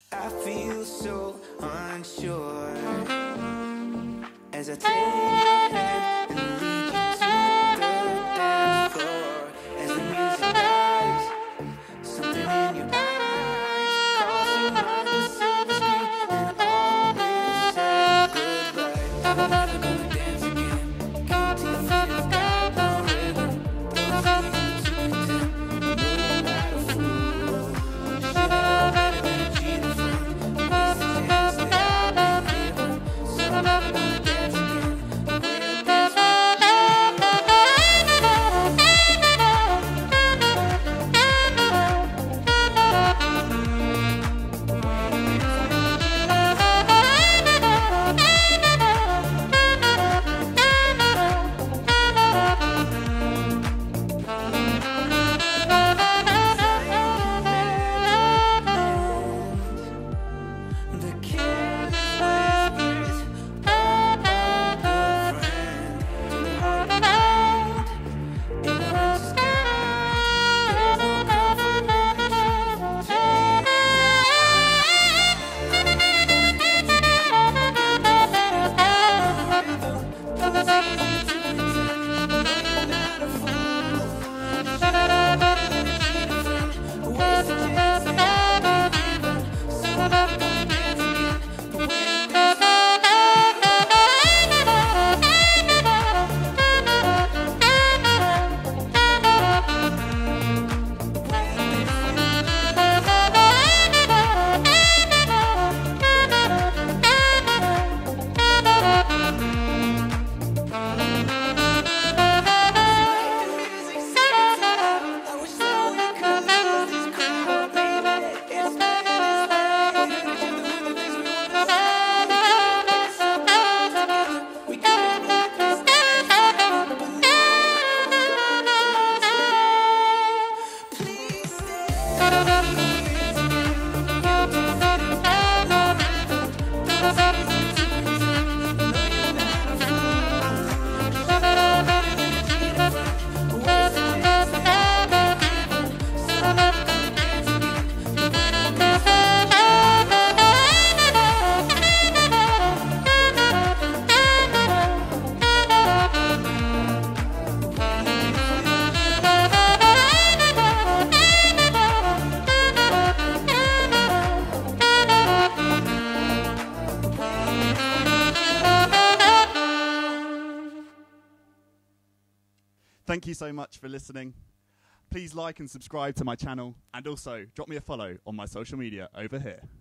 I feel so unsure as I take your hand and lead you to the dance floor. As the music dies, something in your eyes calls you behind the silver screen, and all is said goodbye. I'm never gonna dance again. Guilty feet have got no rhythm. Those easy to pretend. No matter fool, should have better than cheating from. Waste the chance that I've been given. So I'm never gonna dance again. The way I dance with the careless whispers of a friend to the heart and mind. Ignorance is kind. There's no comfort in the truth. Those easy to pretend. No, you're not a fool. Should have better than a cheating friend. Waste the chance that I've been given. So I'm never gonna dance again. The way I dance Thank you so much for listening. Please like and subscribe to my channel, and also drop me a follow on my social media over here.